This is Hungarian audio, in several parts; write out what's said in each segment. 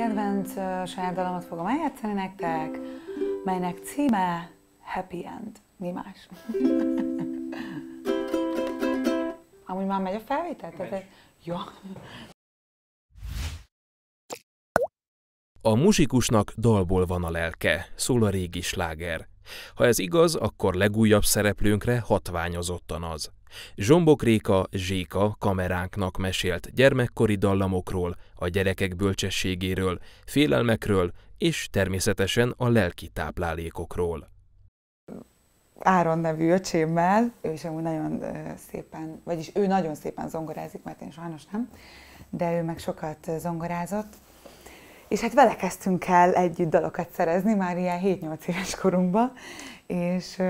kedvenc saját dalomat fogom eljátszani nektek, melynek címe Happy End. Mi más? Amúgy már megy a felvétel? Jó. A muzsikusnak dalból van a lelke, szól a régi sláger. Ha ez igaz, akkor legújabb szereplőnkre hatványozottan az. Zsombok Réka, Zséka kameránknak mesélt gyermekkori dallamokról, a gyerekek bölcsességéről, félelmekről és természetesen a lelki táplálékokról. Áron nevű öcsémmel, ő is amúgy nagyon szépen, vagyis ő nagyon szépen zongorázik, mert én sajnos nem, de ő meg sokat zongorázott. És hát vele kezdtünk el együtt dalokat szerezni, már ilyen 7-8 éves korunkban, és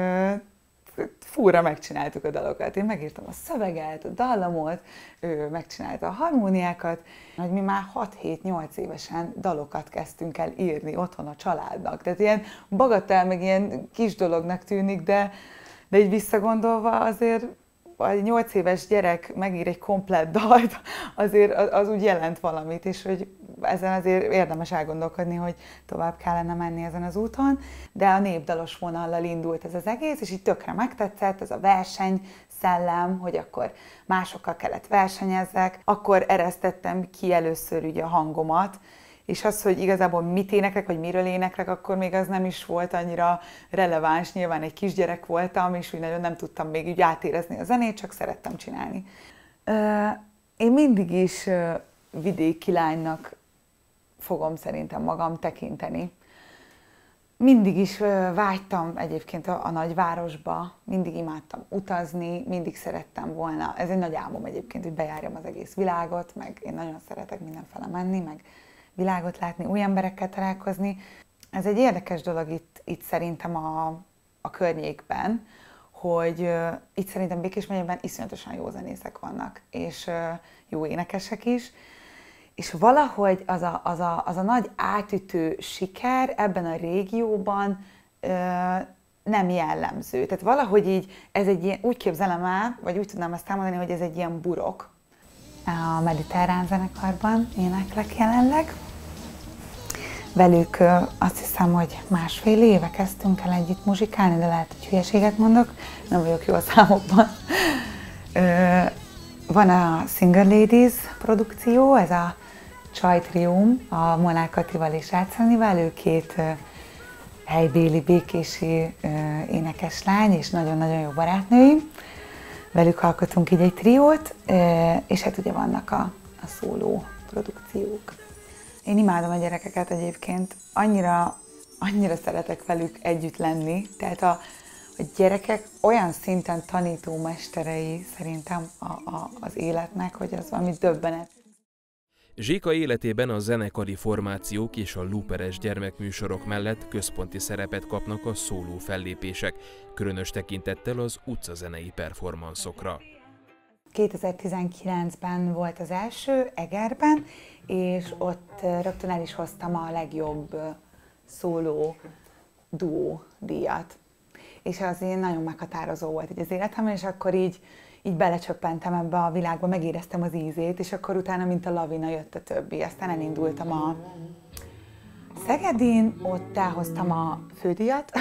fúra megcsináltuk a dalokat. Én megírtam a szöveget, a dallamot, ő megcsinálta a harmóniákat, hogy mi már 6-7-8 évesen dalokat kezdtünk el írni otthon a családnak. Tehát ilyen bagatell, meg ilyen kis dolognak tűnik, de így visszagondolva azért egy 8 éves gyerek megír egy komplett dalt, azért az úgy jelent valamit, és hogy ezen azért érdemes elgondolkodni, hogy tovább kellene menni ezen az úton, de a népdalos vonallal indult ez az egész, és így tökre megtetszett, ez a verseny szellem, hogy akkor másokkal kellett versenyezzek, akkor eresztettem ki először ugye a hangomat, és az, hogy igazából mit éneklek, vagy miről éneklek, akkor még az nem is volt annyira releváns. Nyilván egy kisgyerek voltam, és úgy nagyon nem tudtam még úgy átérezni a zenét, csak szerettem csinálni. Én mindig is vidéki lánynak fogom szerintem magam tekinteni. Mindig is vágytam egyébként a nagyvárosba, mindig imádtam utazni, mindig szerettem volna. Ez egy nagy álmom egyébként, hogy bejárjam az egész világot, meg én nagyon szeretek mindenfele menni, meg világot látni, új emberekkel találkozni. Ez egy érdekes dolog itt szerintem a környékben, hogy itt szerintem Békés megyében iszonyatosan jó zenészek vannak, és jó énekesek is, és valahogy az a nagy átütő siker ebben a régióban nem jellemző. Tehát valahogy így, ez egy ilyen, úgy képzelem el, vagy úgy tudnám ezt elmondani, hogy ez egy ilyen burok. A Mediterrán zenekarban éneklek jelenleg. Velük azt hiszem, hogy 1,5 éve kezdtünk el együtt muzsikálni, de lehet, hogy hülyeséget mondok, nem vagyok jó a számokban. Van a Singer Ladies produkció, ez a csajtrióm, a Molnár Katival és Rácz-Annival, ő két helybéli békési énekeslány, és nagyon-nagyon jó barátnőim. Velük alkotunk így egy triót, és hát ugye vannak a szóló produkciók. Én imádom a gyerekeket egyébként, annyira szeretek velük együtt lenni, tehát a gyerekek olyan szinten tanítómesterei szerintem az életnek, hogy az valami döbbenet. Zséka életében a zenekari formációk és a looperes gyermekműsorok mellett központi szerepet kapnak a szóló fellépések, különös tekintettel az utcazenei performanszokra. 2019-ben volt az első, Egerben, és ott rögtön el is hoztam a legjobb szóló duó díjat. És az én nagyon meghatározó volt így az életemben, és akkor így belecsöppentem ebbe a világba, megéreztem az ízét, és akkor utána, mint a lavina, jött a többi. Aztán elindultam a Szegedin, ott elhoztam a fődíjat.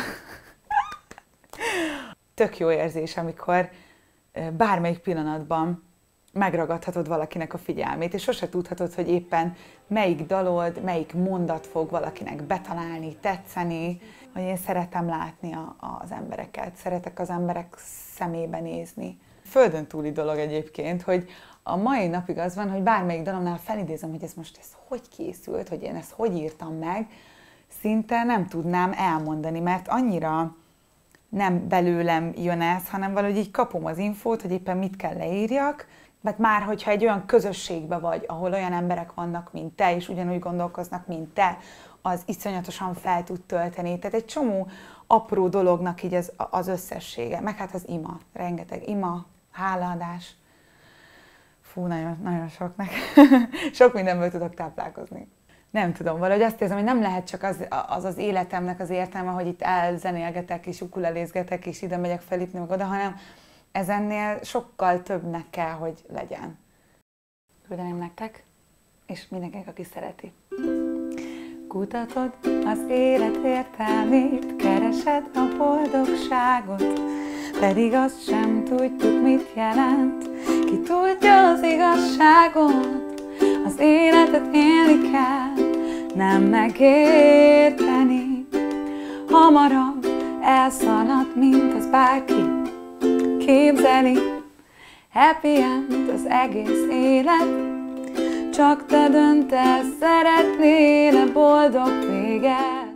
Tök jó érzés, amikor bármelyik pillanatban megragadhatod valakinek a figyelmét, és sose tudhatod, hogy éppen melyik dalod, melyik mondat fog valakinek betalálni, tetszeni, hogy én szeretem látni az embereket, szeretek az emberek szemébe nézni. Földön túli dolog egyébként, hogy a mai napig az van, hogy bármelyik dalomnál felidézem, hogy ez hogy készült, hogy én ezt hogy írtam meg, szinte nem tudnám elmondani, mert annyira nem belőlem jön ez, hanem valahogy így kapom az infót, hogy éppen mit kell leírjak, mert már hogyha egy olyan közösségben vagy, ahol olyan emberek vannak, mint te, és ugyanúgy gondolkoznak, mint te, az iszonyatosan fel tud tölteni. Tehát egy csomó apró dolognak így az összessége. Meg hát az ima, rengeteg ima, hálaadás. Fú, nagyon soknak. Sok mindenből tudok táplálkozni. Nem tudom, valahogy azt érzem, hogy nem lehet csak az életemnek az értelme, hogy itt elzenélgetek és ukulelézgetek, és ide megyek felépni meg oda, hanem ez ennél sokkal többnek kell, hogy legyen. Küldeném nektek, és mindenkinek, aki szereti. Kutatod az élet értelmét, keresed a boldogságot, pedig azt sem tudjuk, mit jelent. Ki tudja az igazságot, az életet élni kell, nem megérteni. Hamarabb elszalad, mint az bárki képzeli. Happy end az egész élet, csak te döntesz, szeretnél-e boldog véget.